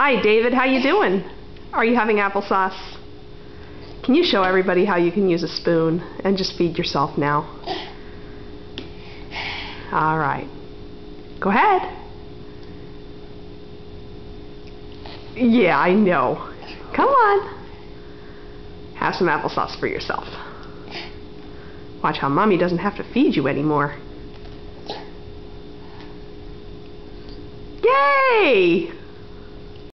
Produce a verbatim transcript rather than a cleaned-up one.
Hi, David. How you doing? Are you having applesauce? Can you show everybody how you can use a spoon and just feed yourself now? All right. Go ahead. Yeah, I know. Come on. Have some applesauce for yourself. Watch how Mommy doesn't have to feed you anymore. Yay!